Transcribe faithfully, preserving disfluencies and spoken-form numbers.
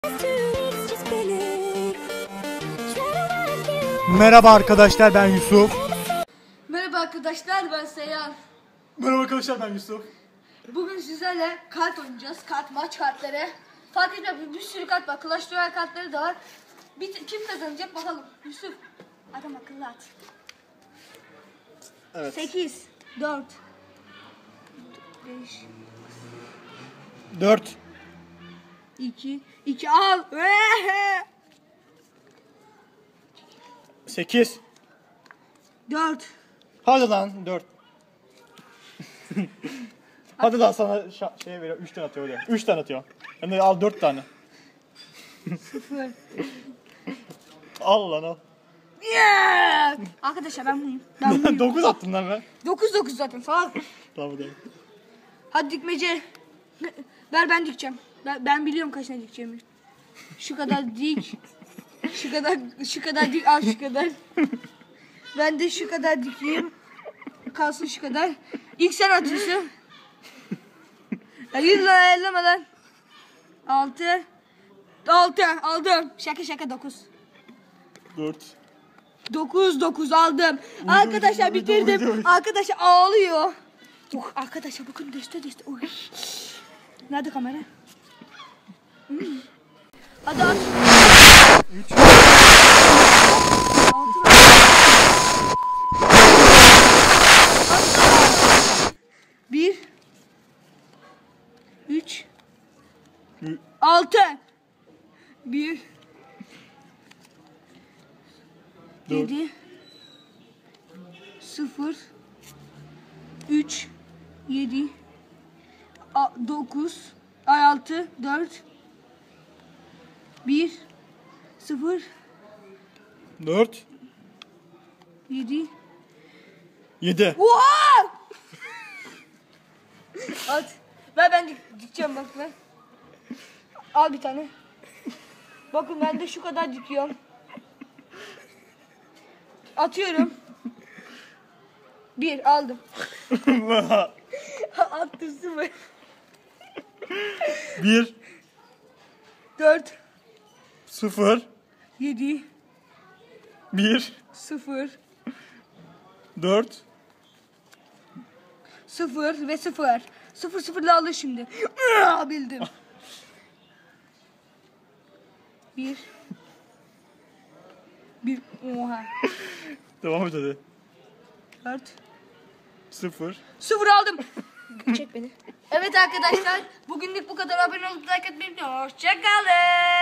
Merhaba arkadaşlar, ben Yusuf. Merhaba arkadaşlar, ben Seyhan. Merhaba arkadaşlar, ben Yusuf. Bugün sizlerle kart oynayacağız. Kart, maç kartları. Fark etmez, bir sürü kart var. Clash Royale kartları da var. Bir, kim kazanacak bakalım. Yusuf, adam akıllı at. Evet. sekiz, dört, beş, dört. iki, iki al. sekiz. dört. Hadi lan dört. Hadi lan sana şey veriyor. üç tane atıyor öyle. üç tane atıyor. Hem de al dört tane. sıfır. Al lan al. Yeah! Arkadaşlar ben buyum. Ben buyum. dokuz attım lan ben. dokuz dokuz zaten falan. Tamam hadi. Hadi dikmece. Ver ben dikeceğim. Ben, ben biliyorum kaç tane dikeceğimi. Şu kadar dik. Şu kadar şu kadar dik, al şu kadar. Ben de şu kadar dikeyim. Kalsın şu kadar. İlk sen atıyorsun. Hayır lan, elleme lan. Altı. Altı aldım. Şaka şaka dokuz. dört. Dokuz dokuz aldım. Arkadaşlar uydu, uydu, bitirdim. uydu. Arkadaşlar ağlıyor. Oh, arkadaşlar bakın deste deste. Oy. Nerede kamera? Hmm. Hadi at. üç. Bir. Üç. Ü- Altı. Bir. Dört. Yedi. Sıfır. Üç. Yedi. a- Dokuz. Ay altı. Dört. Bir. Sıfır. dört. Yedi. yedi. Oha! At. Ver ben dik- dikeceğim bak ben. Al bir tane. Bakın ben de şu kadar dikiyorum. Atıyorum. Bir aldım. Attım sıfır. bir. Dört. sıfır. Yedi. bir. Sıfır. dört. Sıfır ve sıfır. Sıfır sıfırla alır şimdi. Bildim. Bir. Bir. Oha. Devam et hadi. Dört. sıfır. Sıfır aldım. Çek beni. Evet arkadaşlar. Bugünlük bu kadar. Abone olup like atmayı unutmayın. Hoşçakalın.